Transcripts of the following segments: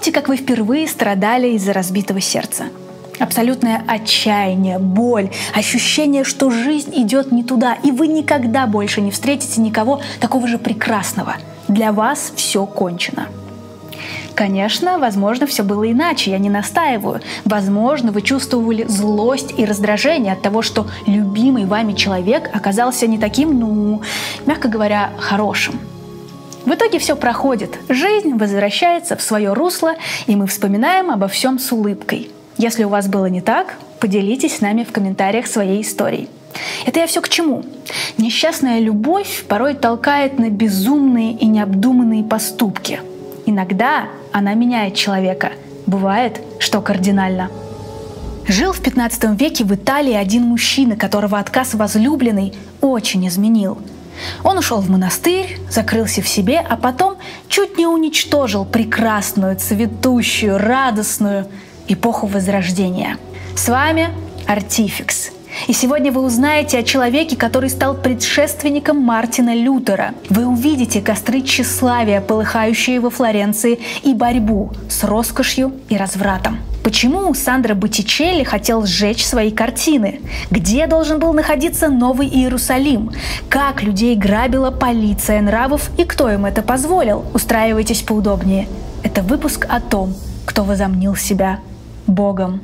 Вспомните, как вы впервые страдали из-за разбитого сердца. Абсолютное отчаяние, боль, ощущение, что жизнь идет не туда, и вы никогда больше не встретите никого такого же прекрасного. Для вас все кончено. Конечно, возможно, все было иначе, я не настаиваю. Возможно, вы чувствовали злость и раздражение от того, что любимый вами человек оказался не таким, мягко говоря, хорошим. В итоге все проходит, жизнь возвращается в свое русло, и мы вспоминаем обо всем с улыбкой. Если у вас было не так, поделитесь с нами в комментариях своей историей. Это я все к чему? Несчастная любовь порой толкает на безумные и необдуманные поступки. Иногда она меняет человека. Бывает, что кардинально. Жил в 15 веке в Италии один мужчина, которого отказ возлюбленной очень изменил. Он ушел в монастырь, закрылся в себе, а потом чуть не уничтожил прекрасную, цветущую, радостную эпоху Возрождения. С вами Артификс. И сегодня вы узнаете о человеке, который стал предшественником Мартина Лютера. Вы увидите костры тщеславия, полыхающие во Флоренции, и борьбу с роскошью и развратом. Почему Сандро Боттичелли хотел сжечь свои картины? Где должен был находиться Новый Иерусалим? Как людей грабила полиция нравов и кто им это позволил? Устраивайтесь поудобнее. Это выпуск о том, кто возомнил себя Богом.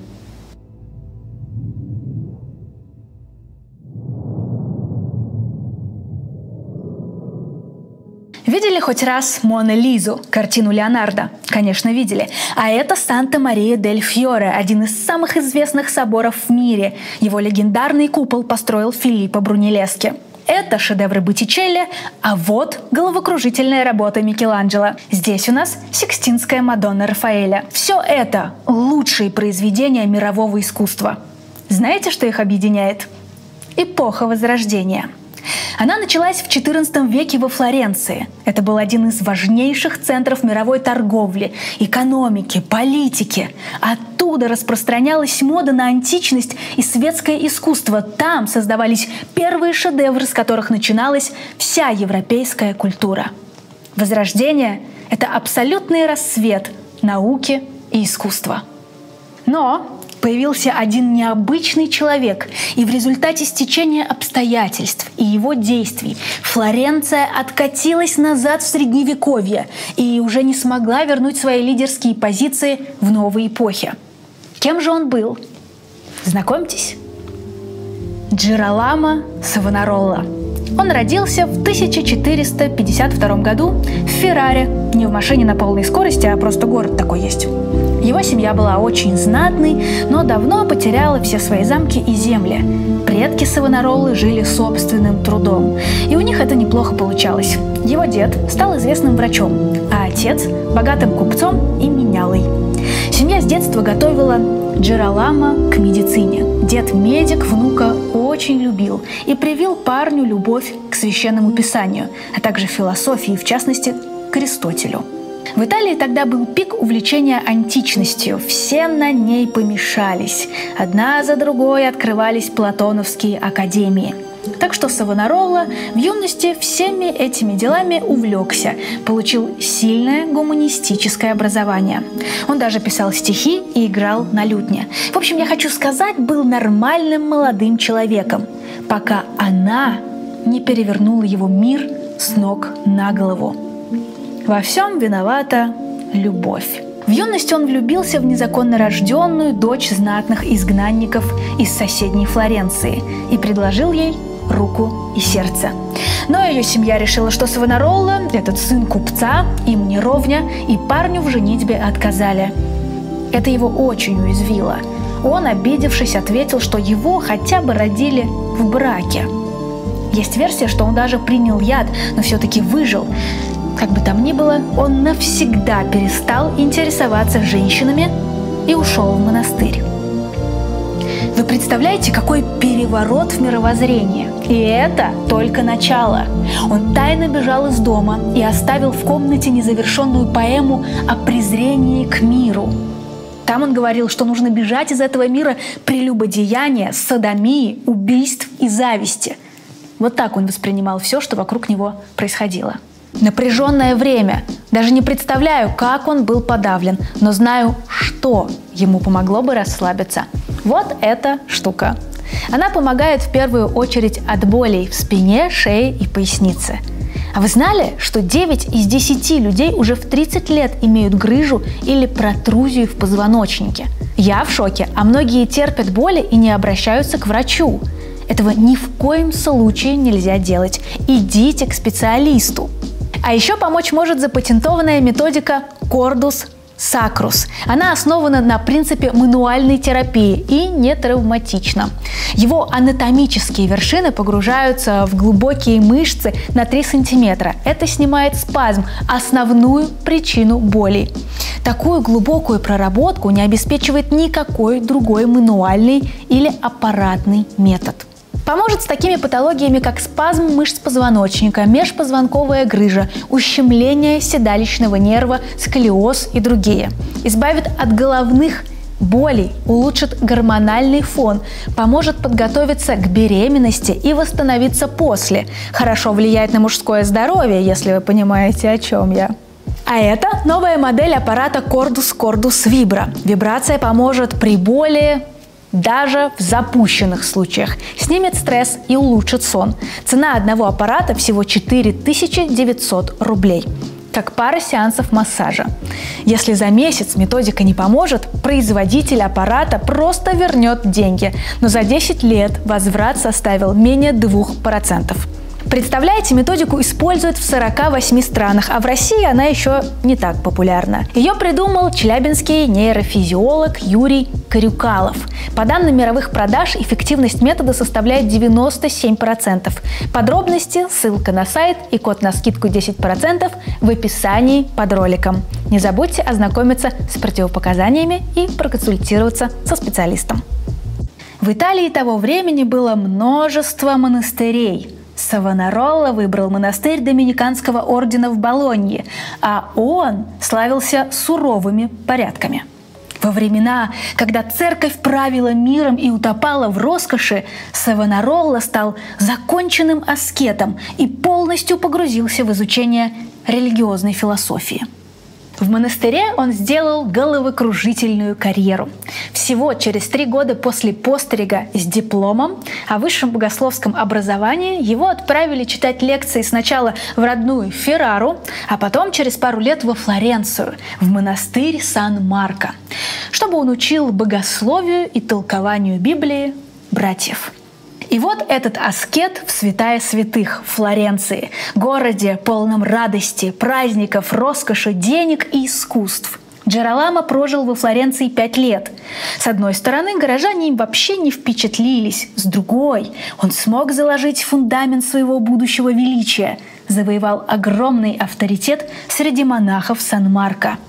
Видели хоть раз Мону Лизу, картину Леонардо? Конечно, видели. А это Санта-Мария-дель-Фьоре, один из самых известных соборов в мире. Его легендарный купол построил Филиппо Брунеллески. Это шедевры Боттичелли, а вот головокружительная работа Микеланджело. Здесь у нас Сикстинская Мадонна Рафаэля. Все это лучшие произведения мирового искусства. Знаете, что их объединяет? Эпоха Возрождения. Она началась в XIV веке во Флоренции. Это был один из важнейших центров мировой торговли, экономики, политики. Оттуда распространялась мода на античность и светское искусство. Там создавались первые шедевры, с которых начиналась вся европейская культура. Возрождение — это абсолютный рассвет науки и искусства. Но появился один необычный человек, и в результате стечения обстоятельств и его действий Флоренция откатилась назад в Средневековье и уже не смогла вернуть свои лидерские позиции в новой эпохе. Кем же он был? Знакомьтесь. Джироламо Савонаролла. Он родился в 1452 году в Ферраре. Не в машине на полной скорости, а просто город такой есть. Его семья была очень знатной, но давно потеряла все свои замки и земли. Предки Савонароллы жили собственным трудом, и у них это неплохо получалось. Его дед стал известным врачом, а отец – богатым купцом и менялой. Семья с детства готовила Джироламо к медицине. Дед-медик внука очень любил и привил парню любовь к священному писанию, а также философии, в частности, к Аристотелю. В Италии тогда был пик увлечения античностью. Все на ней помешались. Одна за другой открывались платоновские академии. Так что Савонаролла в юности всеми этими делами увлекся, получил сильное гуманистическое образование. Он даже писал стихи и играл на лютне. В общем, я хочу сказать, был нормальным молодым человеком, пока она не перевернула его мир с ног на голову. Во всем виновата любовь. В юности он влюбился в незаконно рожденную дочь знатных изгнанников из соседней Флоренции и предложил ей руку и сердце. Но ее семья решила, что Савонаролла – этот сын купца, им не ровня, и парню в женитьбе отказали. Это его очень уязвило. Он, обидевшись, ответил, что его хотя бы родили в браке. Есть версия, что он даже принял яд, но все-таки выжил. Как бы там ни было, он навсегда перестал интересоваться женщинами и ушел в монастырь. Вы представляете, какой переворот в мировоззрении? И это только начало. Он тайно бежал из дома и оставил в комнате незавершенную поэму о презрении к миру. Там он говорил, что нужно бежать из этого мира прелюбодеяния, содомии, убийств и зависти. Вот так он воспринимал все, что вокруг него происходило. Напряженное время. Даже не представляю, как он был подавлен, но знаю, что ему помогло бы расслабиться. Вот эта штука. Она помогает в первую очередь от болей в спине, шее и пояснице. А вы знали, что 9 из 10 людей уже в 30 лет имеют грыжу или протрузию в позвоночнике? Я в шоке, а многие терпят боли и не обращаются к врачу. Этого ни в коем случае нельзя делать. Идите к специалисту. А еще помочь может запатентованная методика Cordus Sacrus. Она основана на принципе мануальной терапии и не травматична. Его анатомические вершины погружаются в глубокие мышцы на 3 сантиметра. Это снимает спазм, основную причину боли. Такую глубокую проработку не обеспечивает никакой другой мануальный или аппаратный метод. Поможет с такими патологиями, как спазм мышц позвоночника, межпозвонковая грыжа, ущемление седалищного нерва, сколиоз и другие. Избавит от головных болей, улучшит гормональный фон, поможет подготовиться к беременности и восстановиться после. Хорошо влияет на мужское здоровье, если вы понимаете, о чем я. А это новая модель аппарата Cordus Vibra. Вибрация поможет при боли, даже в запущенных случаях. Снимет стресс и улучшит сон. Цена одного аппарата всего 4900 рублей. Как пара сеансов массажа. Если за месяц методика не поможет, производитель аппарата просто вернет деньги. Но за 10 лет возврат составил менее 2%. Представляете, методику используют в 48 странах, а в России она еще не так популярна. Ее придумал челябинский нейрофизиолог Юрий Карюкалов. По данным мировых продаж, эффективность метода составляет 97%. Подробности, ссылка на сайт и код на скидку 10% в описании под роликом. Не забудьте ознакомиться с противопоказаниями и проконсультироваться со специалистом. В Италии того времени было множество монастырей. Савонаролла выбрал монастырь доминиканского ордена в Болонье, а он славился суровыми порядками. Во времена, когда церковь правила миром и утопала в роскоши, Савонаролла стал законченным аскетом и полностью погрузился в изучение религиозной философии. В монастыре он сделал головокружительную карьеру. Всего через 3 года после пострига с дипломом о высшем богословском образовании его отправили читать лекции сначала в родную Феррару, а потом через пару лет во Флоренцию, в монастырь Сан-Марко, чтобы он учил богословию и толкованию Библии братьев. И вот этот аскет в святая святых Флоренции, городе, полном радости, праздников, роскоши, денег и искусств. Джероламо прожил во Флоренции 5 лет. С одной стороны, горожане им вообще не впечатлились. С другой, он смог заложить фундамент своего будущего величия, завоевал огромный авторитет среди монахов Сан-Марко.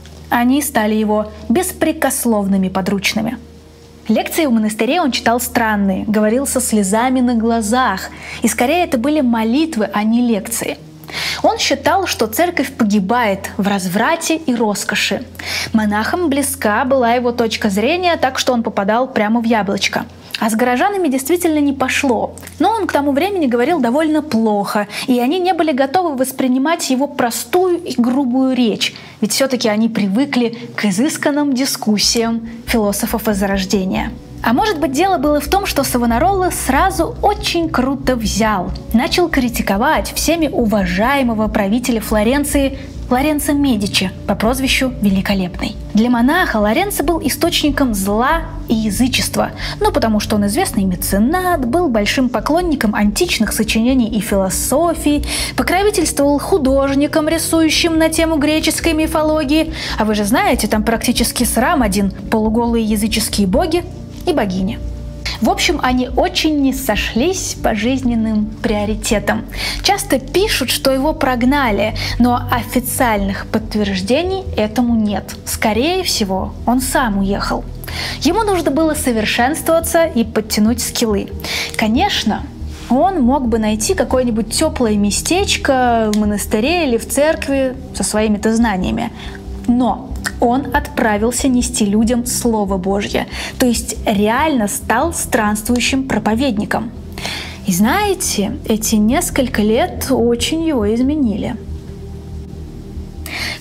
Они стали его беспрекословными подручными. Лекции в монастыре он читал странные, говорил со слезами на глазах. И скорее это были молитвы, а не лекции. Он считал, что церковь погибает в разврате и роскоши. Монахам близка была его точка зрения, так что он попадал прямо в яблочко. А с горожанами действительно не пошло. Но он к тому времени говорил довольно плохо, и они не были готовы воспринимать его простую и грубую речь, ведь все-таки они привыкли к изысканным дискуссиям философов Возрождения. А может быть, дело было в том, что Савонаролла сразу очень круто взял. Начал критиковать всеми уважаемого правителя Флоренции Лоренцо Медичи по прозвищу Великолепный. Для монаха Лоренцо был источником зла и язычества, потому что он известный меценат, был большим поклонником античных сочинений и философии, покровительствовал художникам, рисующим на тему греческой мифологии. А вы же знаете, там практически срам один: полуголые языческие боги и богини. В общем, они очень не сошлись по жизненным приоритетам. Часто пишут, что его прогнали, но официальных подтверждений этому нет. Скорее всего, он сам уехал. Ему нужно было совершенствоваться и подтянуть скиллы. Конечно, он мог бы найти какое-нибудь теплое местечко в монастыре или в церкви со своими-то знаниями. Но он отправился нести людям Слово Божье, то есть реально стал странствующим проповедником. И знаете, эти несколько лет очень его изменили.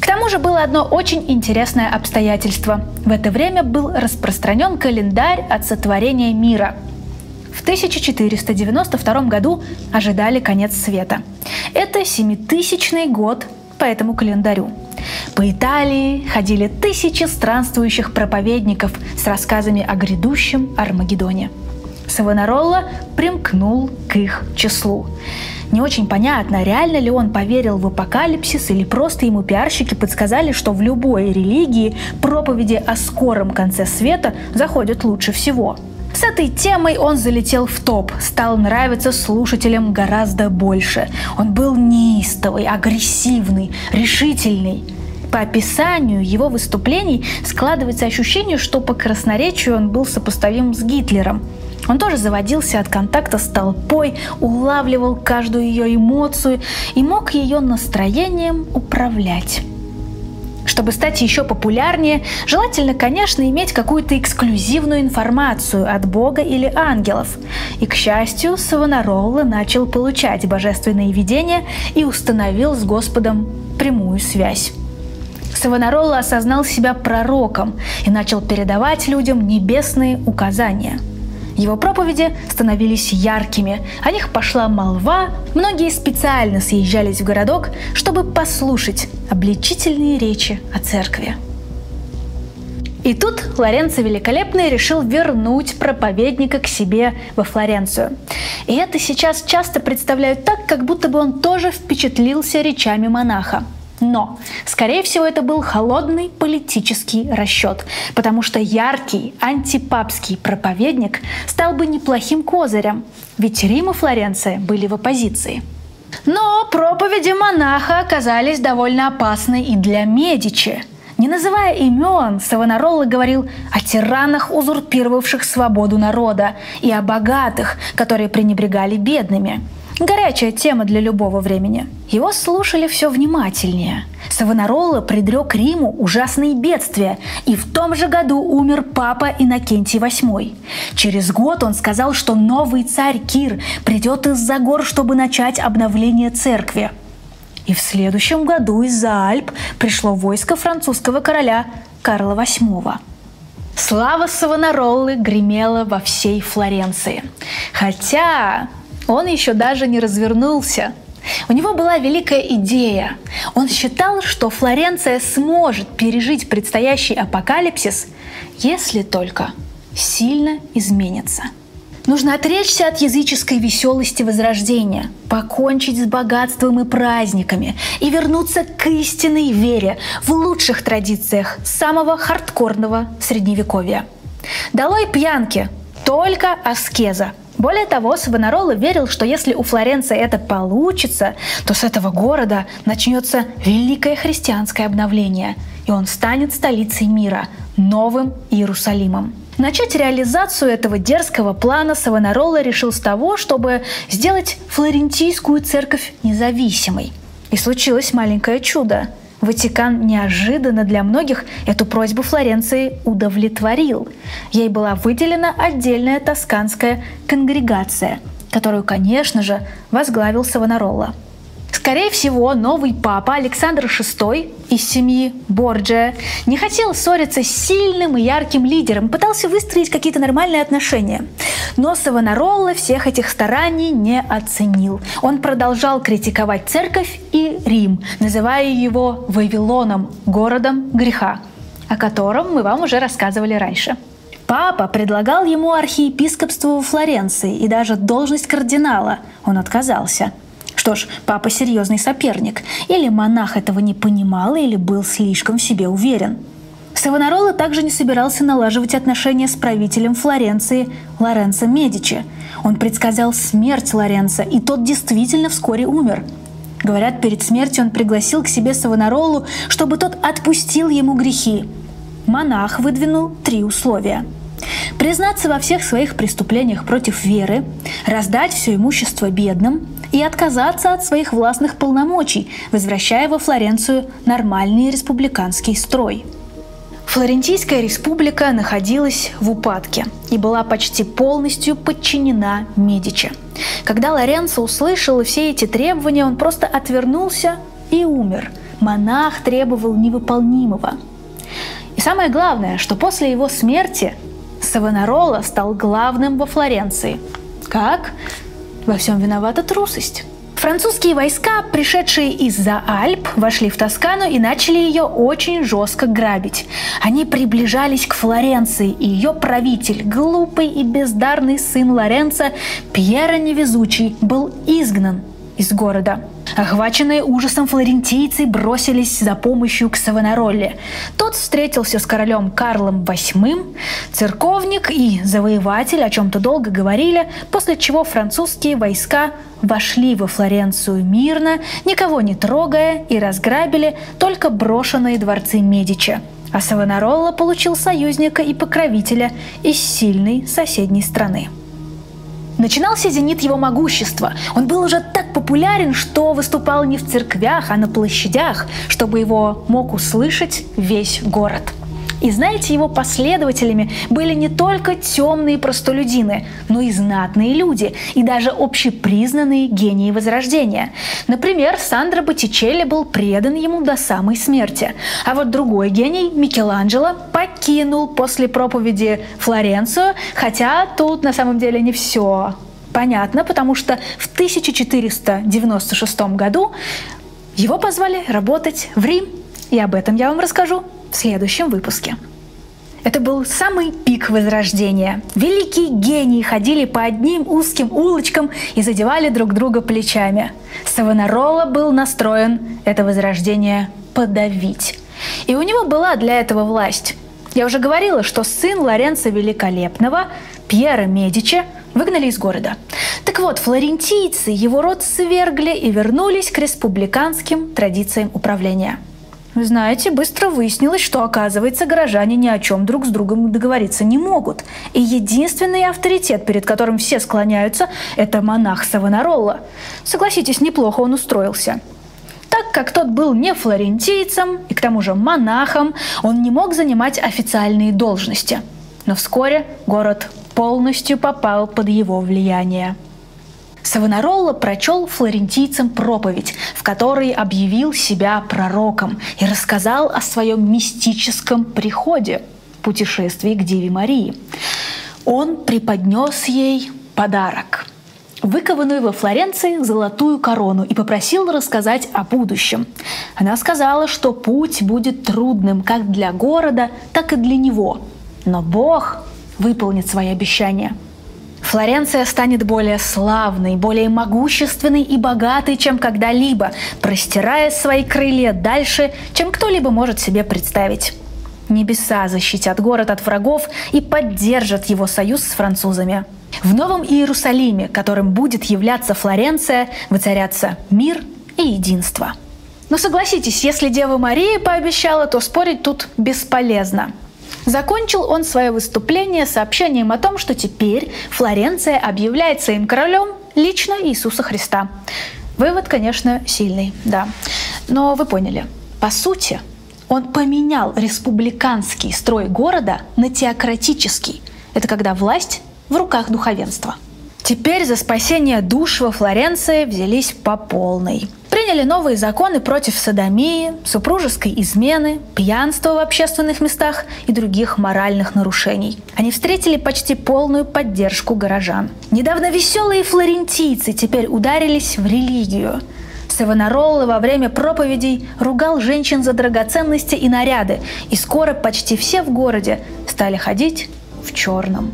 тому же было одно очень интересное обстоятельство. В это время был распространен календарь от сотворения мира. В 1492 году ожидали конец света. Это 7000-й год по этому календарю. По Италии ходили тысячи странствующих проповедников с рассказами о грядущем Армагеддоне. Савонаролла примкнул к их числу. Не очень понятно, реально ли он поверил в апокалипсис или просто ему пиарщики подсказали, что в любой религии проповеди о скором конце света заходят лучше всего. С этой темой он залетел в топ, стал нравиться слушателям гораздо больше. Он был неистовый, агрессивный, решительный. По описанию его выступлений складывается ощущение, что по красноречию он был сопоставим с Гитлером. Он тоже заводился от контакта с толпой, улавливал каждую ее эмоцию и мог ее настроением управлять. Чтобы стать еще популярнее, желательно, конечно, иметь какую-то эксклюзивную информацию от Бога или ангелов. И, к счастью, Савонаролла начал получать божественные видения и установил с Господом прямую связь. Савонаролла осознал себя пророком и начал передавать людям небесные указания. Его проповеди становились яркими, о них пошла молва, многие специально съезжались в городок, чтобы послушать обличительные речи о церкви. И тут Лоренцо Великолепный решил вернуть проповедника к себе во Флоренцию. И это сейчас часто представляют так, как будто бы он тоже впечатлился речами монаха. Но, скорее всего, это был холодный политический расчет, потому что яркий антипапский проповедник стал бы неплохим козырем, ведь Рим и Флоренция были в оппозиции. Но проповеди монаха оказались довольно опасны и для Медичи. Не называя имен, Савонаролла говорил о тиранах, узурпировавших свободу народа, и о богатых, которые пренебрегали бедными. Горячая тема для любого времени. Его слушали все внимательнее. Савонаролла предрек Риму ужасные бедствия, и в том же году умер папа Иннокентий VIII. Через год он сказал, что новый царь Кир придет из-за гор, чтобы начать обновление церкви. И в следующем году из-за Альп пришло войско французского короля Карла VIII. Слава Савонароллы гремела во всей Флоренции. Хотя он еще даже не развернулся. У него была великая идея. Он считал, что Флоренция сможет пережить предстоящий апокалипсис, если только сильно изменится. Нужно отречься от языческой веселости Возрождения, покончить с богатством и праздниками и вернуться к истинной вере в лучших традициях самого хардкорного Средневековья. Долой пьянки, только аскеза. Более того, Савонаролла верил, что если у Флоренции это получится, то с этого города начнется великое христианское обновление, и он станет столицей мира, новым Иерусалимом. Начать реализацию этого дерзкого плана Савонаролла решил с того, чтобы сделать флорентийскую церковь независимой. И случилось маленькое чудо. Ватикан неожиданно для многих эту просьбу Флоренции удовлетворил. Ей была выделена отдельная тосканская конгрегация, которую, конечно же, возглавил Савонаролла. Скорее всего, новый папа Александр VI из семьи Борджиа не хотел ссориться с сильным и ярким лидером, пытался выстроить какие-то нормальные отношения. Но Савонаролла всех этих стараний не оценил. Он продолжал критиковать церковь и Рим, называя его Вавилоном, городом греха, о котором мы вам уже рассказывали раньше. Папа предлагал ему архиепископство во Флоренции и даже должность кардинала. Он отказался. Что ж, папа серьезный соперник. Или монах этого не понимал, или был слишком в себе уверен. Савонаролла также не собирался налаживать отношения с правителем Флоренции Лоренцо Медичи. Он предсказал смерть Лоренцо, и тот действительно вскоре умер. Говорят, перед смертью он пригласил к себе Савонароллу, чтобы тот отпустил ему грехи. Монах выдвинул 3 условия. Признаться во всех своих преступлениях против веры, раздать все имущество бедным и отказаться от своих властных полномочий, возвращая во Флоренцию нормальный республиканский строй. Флорентийская республика находилась в упадке и была почти полностью подчинена Медичи. Когда Лоренцо услышал все эти требования, он просто отвернулся и умер, монах требовал невыполнимого. И самое главное, что после его смерти Савонарола стал главным во Флоренции. Как? Во всем виновата трусость. Французские войска, пришедшие из-за Альп, вошли в Тоскану и начали ее очень жестко грабить. Они приближались к Флоренции, и ее правитель, глупый и бездарный сын Лоренцо, Пьеро Невезучий, был изгнан из города. Охваченные ужасом флорентийцы бросились за помощью к Савонаролле. Тот встретился с королем Карлом VIII, церковник и завоеватель о чем-то долго говорили, после чего французские войска вошли во Флоренцию мирно, никого не трогая, и разграбили только брошенные дворцы Медичи. А Савонаролла получил союзника и покровителя из сильной соседней страны. Начинался зенит его могущества. Он был уже так популярен, что выступал не в церквях, а на площадях, чтобы его мог услышать весь город. И знаете, его последователями были не только темные простолюдины, но и знатные люди, и даже общепризнанные гении Возрождения. Например, Сандро Боттичелли был предан ему до самой смерти. А вот другой гений, Микеланджело, покинул после проповеди Флоренцию, хотя тут на самом деле не все понятно, потому что в 1496 году его позвали работать в Рим. И об этом я вам расскажу в следующем выпуске. Это был самый пик Возрождения. Великие гении ходили по одним узким улочкам и задевали друг друга плечами. Савонаролла был настроен это Возрождение подавить. И у него была для этого власть. Я уже говорила, что сын Лоренцо Великолепного, Пьеро Медичи, выгнали из города. Так вот, флорентийцы его род свергли и вернулись к республиканским традициям управления. Вы знаете, быстро выяснилось, что, оказывается, горожане ни о чем друг с другом договориться не могут. И единственный авторитет, перед которым все склоняются, это монах Савонаролла. Согласитесь, неплохо он устроился. Так как тот был не флорентийцем и к тому же монахом, он не мог занимать официальные должности. Но вскоре город полностью попал под его влияние. Савонаролла прочел флорентийцам проповедь, в которой объявил себя пророком и рассказал о своем мистическом приходе, путешествии к Деве Марии. Он преподнес ей подарок – выкованную во Флоренции золотую корону, и попросил рассказать о будущем. Она сказала, что путь будет трудным как для города, так и для него, но Бог выполнит свои обещания. Флоренция станет более славной, более могущественной и богатой, чем когда-либо, простирая свои крылья дальше, чем кто-либо может себе представить. Небеса защитят город от врагов и поддержат его союз с французами. В Новом Иерусалиме, которым будет являться Флоренция, воцарятся мир и единство. Но согласитесь, если Дева Мария пообещала, то спорить тут бесполезно. Закончил он свое выступление сообщением о том, что теперь Флоренция объявляет своим королем лично Иисуса Христа. Вывод, конечно, сильный, да. Но вы поняли, по сути, он поменял республиканский строй города на теократический. Это когда власть в руках духовенства. Теперь за спасение душ во Флоренции взялись по полной. Приняли новые законы против содомии, супружеской измены, пьянства в общественных местах и других моральных нарушений. Они встретили почти полную поддержку горожан. Недавно веселые флорентийцы теперь ударились в религию. Савонаролла во время проповедей ругал женщин за драгоценности и наряды, и скоро почти все в городе стали ходить в черном.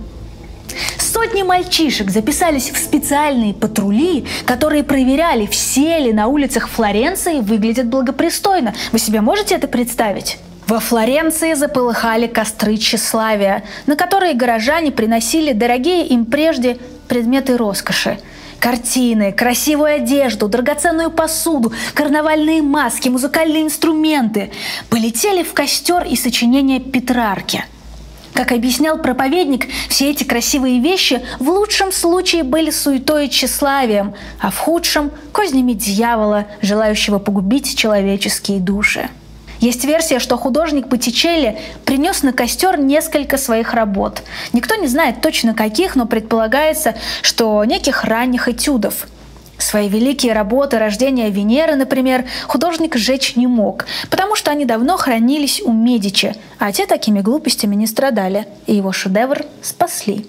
Сотни мальчишек записались в специальные патрули, которые проверяли, все ли на улицах Флоренции выглядят благопристойно. Вы себе можете это представить? Во Флоренции заполыхали костры тщеславия, на которые горожане приносили дорогие им прежде предметы роскоши. Картины, красивую одежду, драгоценную посуду, карнавальные маски, музыкальные инструменты. Полетели в костер и сочинения Петрарки. Как объяснял проповедник, все эти красивые вещи в лучшем случае были суетой и тщеславием, а в худшем – кознями дьявола, желающего погубить человеческие души. Есть версия, что художник Боттичелли принес на костер несколько своих работ. Никто не знает точно каких, но предполагается, что неких ранних этюдов. Свои великие работы «Рождение Венеры», например, художник сжечь не мог, потому что они давно хранились у Медичи, а те такими глупостями не страдали, и его шедевр спасли.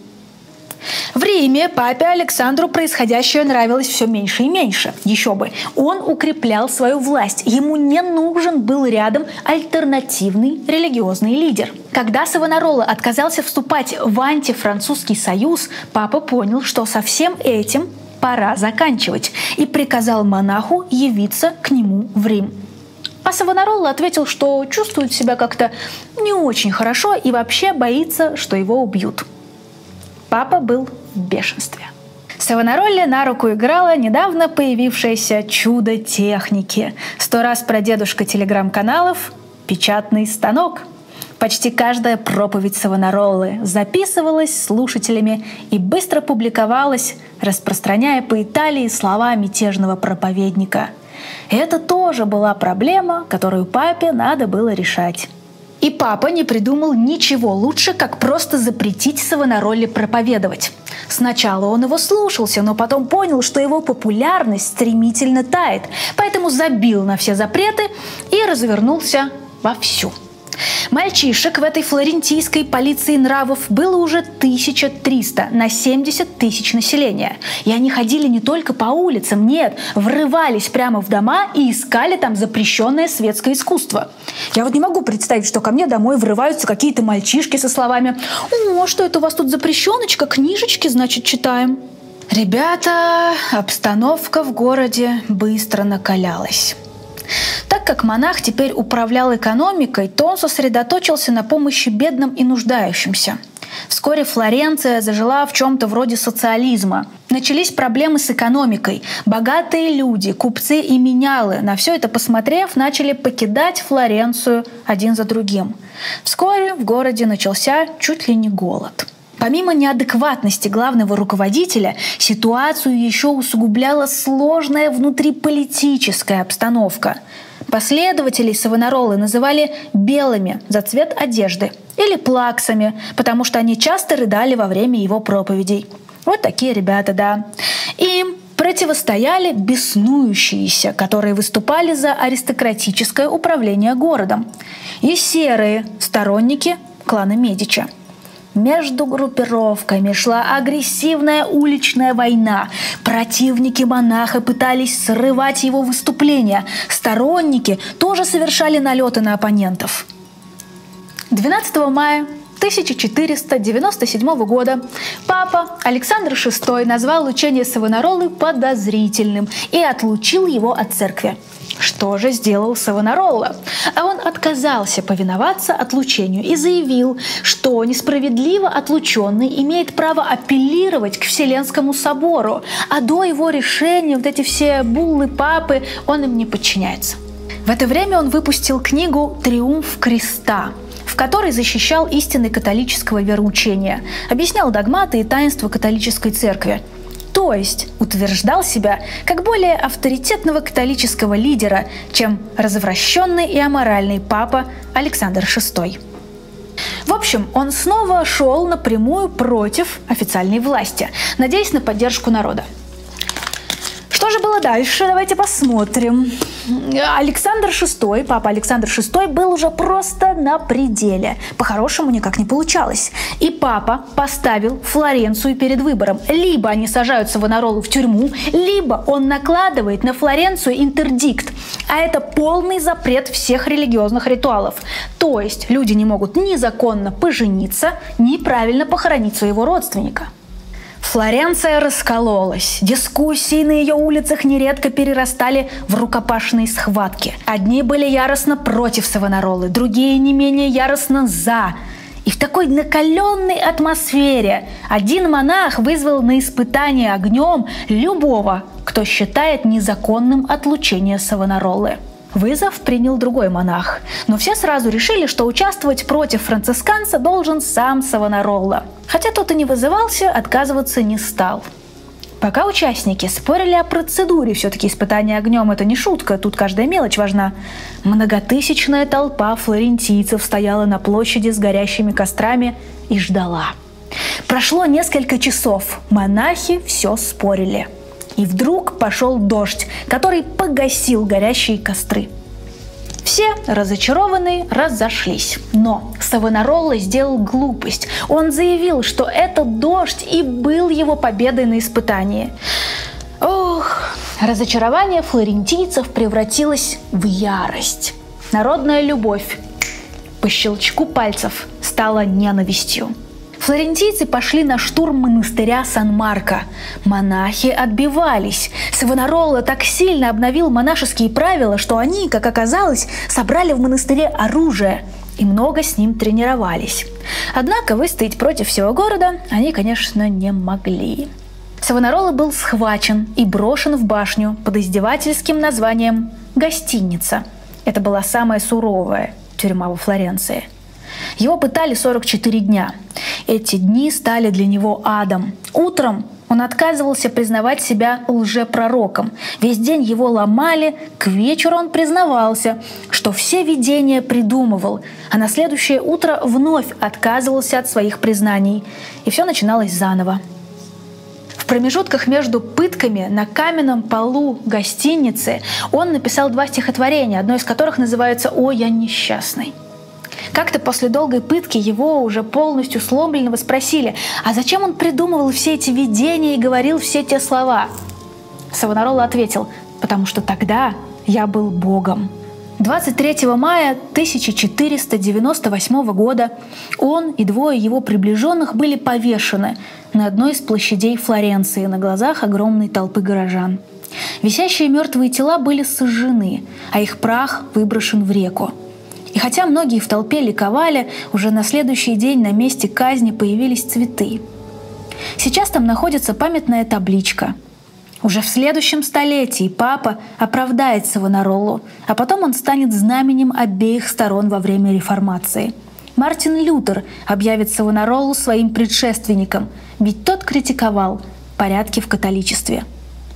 В Риме папе Александру происходящее нравилось все меньше и меньше. Еще бы, он укреплял свою власть. Ему не нужен был рядом альтернативный религиозный лидер. Когда Савонарола отказался вступать в антифранцузский союз, папа понял, что со всем этим пора заканчивать, и приказал монаху явиться к нему в Рим. А Савонарола ответил, что чувствует себя как-то не очень хорошо и вообще боится, что его убьют. Папа был в бешенстве. Савонароле на руку играло недавно появившееся чудо техники. 100 раз прадедушка телеграм-каналов — печатный станок. Почти каждая проповедь Савонаролы записывалась слушателями и быстро публиковалась, распространяя по Италии слова мятежного проповедника. И это тоже была проблема, которую папе надо было решать. И папа не придумал ничего лучше, как просто запретить Савонароле проповедовать. Сначала он его слушался, но потом понял, что его популярность стремительно тает, поэтому забил на все запреты и развернулся вовсю. Мальчишек в этой флорентийской полиции нравов было уже 1300 на 70 тысяч населения. И они ходили не только по улицам, нет, врывались прямо в дома и искали там запрещенное светское искусство. Я вот не могу представить, что ко мне домой врываются какие-то мальчишки со словами: «О, что это у вас тут запрещеночка? Книжечки, значит, читаем». Ребята, обстановка в городе быстро накалялась. Так как монах теперь управлял экономикой, то он сосредоточился на помощи бедным и нуждающимся. Вскоре Флоренция зажила в чем-то вроде социализма. Начались проблемы с экономикой. Богатые люди, купцы и менялы, на все это посмотрев, начали покидать Флоренцию один за другим. Вскоре в городе начался чуть ли не голод. Помимо неадекватности главного руководителя, ситуацию еще усугубляла сложная внутриполитическая обстановка. Последователей Савонаролы называли белыми за цвет одежды или плаксами, потому что они часто рыдали во время его проповедей. Вот такие ребята, да. Им противостояли беснующиеся, которые выступали за аристократическое управление городом, и серые сторонники клана Медичи. Между группировками шла агрессивная уличная война. Противники монаха пытались срывать его выступления. Сторонники тоже совершали налеты на оппонентов. 12 мая 1497 года папа Александр VI назвал учение Савонаролы подозрительным и отлучил его от церкви. Что же сделал Савонарола? А он отказался повиноваться отлучению и заявил, что несправедливо отлученный имеет право апеллировать к Вселенскому собору, а до его решения вот эти все буллы папы он им не подчиняется. В это время он выпустил книгу «Триумф креста», в которой защищал истины католического вероучения, объяснял догматы и таинства католической церкви. То есть утверждал себя как более авторитетного католического лидера, чем развращенный и аморальный папа Александр VI. В общем, он снова шел напрямую против официальной власти, надеясь на поддержку народа. Что же было дальше? Давайте посмотрим. Александр VI, папа Александр VI, был уже просто на пределе. По-хорошему никак не получалось. И папа поставил Флоренцию перед выбором. Либо они сажают Савонаролу в тюрьму, либо он накладывает на Флоренцию интердикт. А это полный запрет всех религиозных ритуалов. То есть люди не могут ни законно пожениться, ни правильно похоронить своего родственника. Флоренция раскололась. Дискуссии на ее улицах нередко перерастали в рукопашные схватки. Одни были яростно против Савонаролы, другие не менее яростно за. И в такой накаленной атмосфере один монах вызвал на испытание огнем любого, кто считает незаконным отлучение Савонаролы. Вызов принял другой монах, но все сразу решили, что участвовать против францисканца должен сам Савонарола. Хотя тот и не вызывался, отказываться не стал. Пока участники спорили о процедуре, все-таки испытание огнем – это не шутка, тут каждая мелочь важна, многотысячная толпа флорентийцев стояла на площади с горящими кострами и ждала. Прошло несколько часов, монахи все спорили. И вдруг пошел дождь, который погасил горящие костры. Все, разочарованные, разошлись. Но Савонаролла сделал глупость. Он заявил, что этот дождь и был его победой на испытании. Ох, разочарование флорентийцев превратилось в ярость. Народная любовь по щелчку пальцев стала ненавистью. Флорентийцы пошли на штурм монастыря Сан-Марко. Монахи отбивались. Савонаролла так сильно обновил монашеские правила, что они, как оказалось, собрали в монастыре оружие и много с ним тренировались. Однако выстоять против всего города они, конечно, не могли. Савонаролла был схвачен и брошен в башню под издевательским названием «Гостиница». Это была самая суровая тюрьма во Флоренции. Его пытали 44 дня. Эти дни стали для него адом. Утром он отказывался признавать себя лжепророком. Весь день его ломали, к вечеру он признавался, что все видения придумывал, а на следующее утро вновь отказывался от своих признаний. И все начиналось заново. В промежутках между пытками на каменном полу гостиницы он написал 2 стихотворения, одно из которых называется «О, я несчастный». Как-то после долгой пытки его, уже полностью сломленного, спросили, а зачем он придумывал все эти видения и говорил все те слова? Савонаролла ответил: «Потому что тогда я был Богом». 23 мая 1498 года он и 2 его приближенных были повешены на одной из площадей Флоренции на глазах огромной толпы горожан. Висящие мертвые тела были сожжены, а их прах выброшен в реку. И хотя многие в толпе ликовали, уже на следующий день на месте казни появились цветы. Сейчас там находится памятная табличка. Уже в следующем столетии папа оправдает Савонароллу, а потом он станет знаменем обеих сторон во время реформации. Мартин Лютер объявит Савонароллу своим предшественником, ведь тот критиковал порядки в католичестве.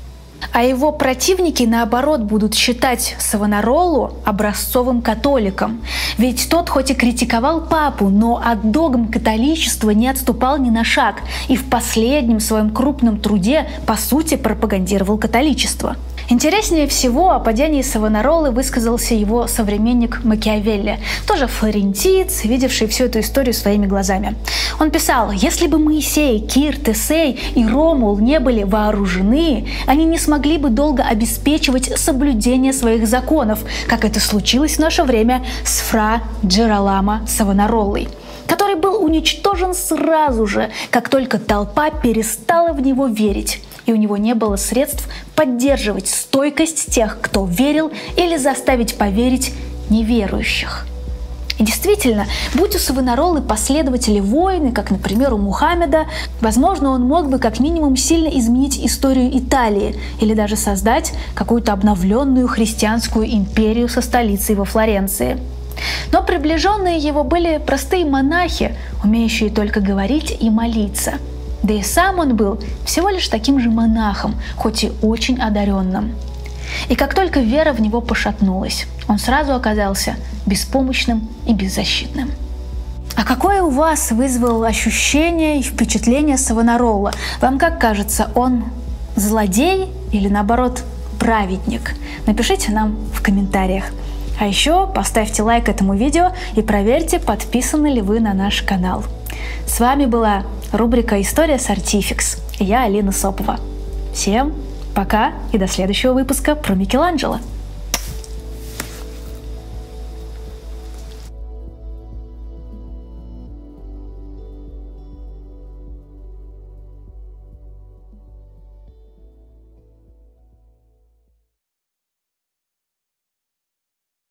А его противники, наоборот, будут считать Савонароллу образцовым католиком. Ведь тот хоть и критиковал папу, но от догм католичества не отступал ни на шаг и в последнем своем крупном труде, по сути, пропагандировал католичество. Интереснее всего о падении Савонароллы высказался его современник Макиавелли, тоже флорентиец, видевший всю эту историю своими глазами. Он писал: «Если бы Моисей, Кир, Тесей и Ромул не были вооружены, они не смогли бы долго обеспечивать соблюдение своих законов, как это случилось в наше время с Фра Джероламо Савонароллой, который был уничтожен сразу же, как только толпа перестала в него верить, и у него не было средств поддерживать стойкость тех, кто верил, или заставить поверить неверующих». И действительно, будь у Савонароллы последователи воины, как, например, у Мухаммеда, возможно, он мог бы как минимум сильно изменить историю Италии или даже создать какую-то обновленную христианскую империю со столицей во Флоренции. Но приближенные его были простые монахи, умеющие только говорить и молиться. Да и сам он был всего лишь таким же монахом, хоть и очень одаренным. И как только вера в него пошатнулась, он сразу оказался беспомощным и беззащитным. А какое у вас вызвало ощущение и впечатление Савонаролла? Вам как кажется, он злодей или, наоборот, праведник? Напишите нам в комментариях. А еще поставьте лайк этому видео и проверьте, подписаны ли вы на наш канал. С вами была рубрика «История с Артификс». Я Алина Сопова. Всем пока и до следующего выпуска про Микеланджело.